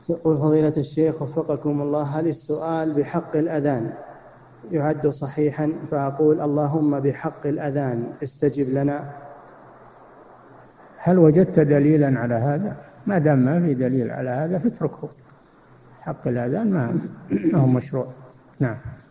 يقول فضيلة الشيخ وفقكم الله، هل السؤال بحق الأذان يعد صحيحا؟ فأقول اللهم بحق الأذان استجب لنا. هل وجدت دليلا على هذا؟ ما دام ما في دليل على هذا فاتركه. حق الأذان ما هو مشروع. نعم.